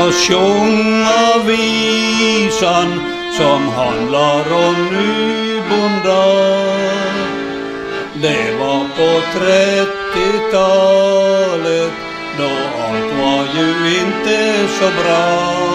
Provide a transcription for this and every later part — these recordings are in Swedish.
oss sjunga visan som handlar om nybondar. Det var på 30-talet, då allt var ju inte så bra.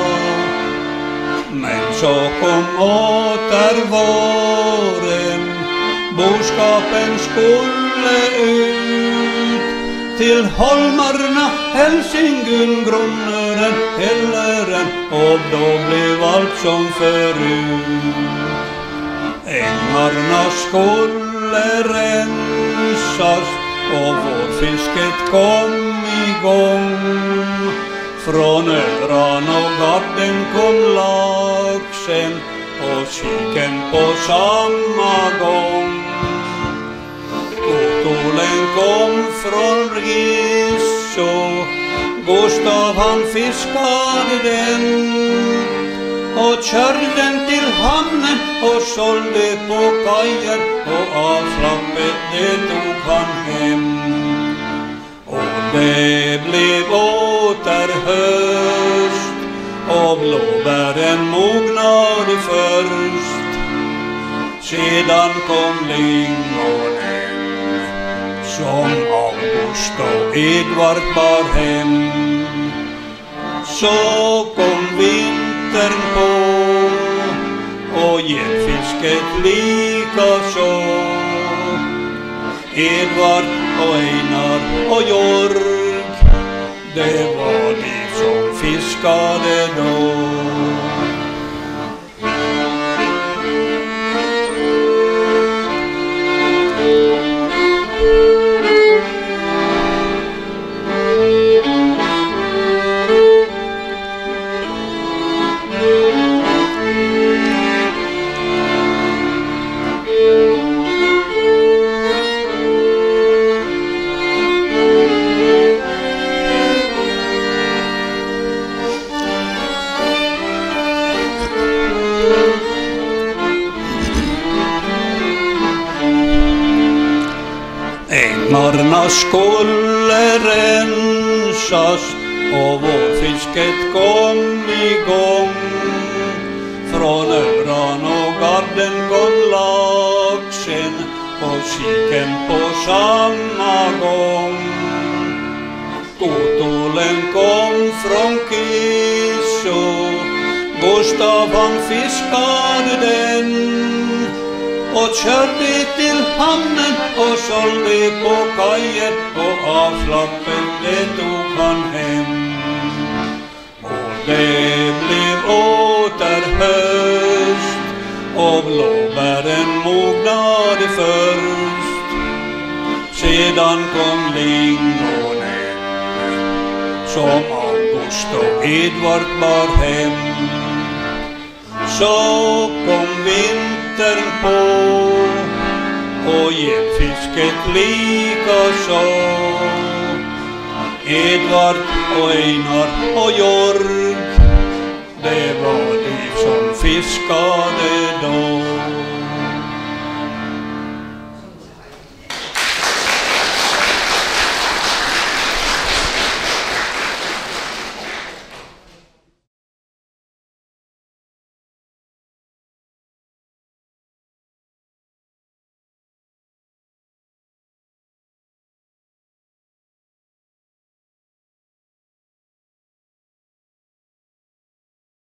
Men så kom åter våren, boskapen skulle ut till holmarna, Hälsingun, Grunnören, Helleren, och då blev allt som förut. Ängarna skulle rensas och vårfisket kom igång. Från Ödran och Garden kom laxen och kiken på samma gång. Kotolen kom från Risso, Gustav han fiskade den och körde den till hamnen och sålde på kajer, och avslappet det tog han hem. Och det blev åter höst och blåbären mognade först. Sedan kom lingonen som August och Edvard bar hem. Så kom vintern på och gäddfisket likaså. Edvard och Einar och Jörg, det var de som fiskade då. Ängarna skulle rensas och vårfisket kom igång. Från Ödran och Garden kom laxen och kiken på samma gång. Kotolen kom från Kisso, Gustav han fiskade den och körde till hamnen och sålde på kajer, och avslappet det tog han hem. Och det blev åter höst och blåbären mognade först. Sedan kom lingonen som August och Edvard bar hem. Så kom vintern på och gäddfisket likaså. Edvard och Einar och Jörg, det var de som fiskade då.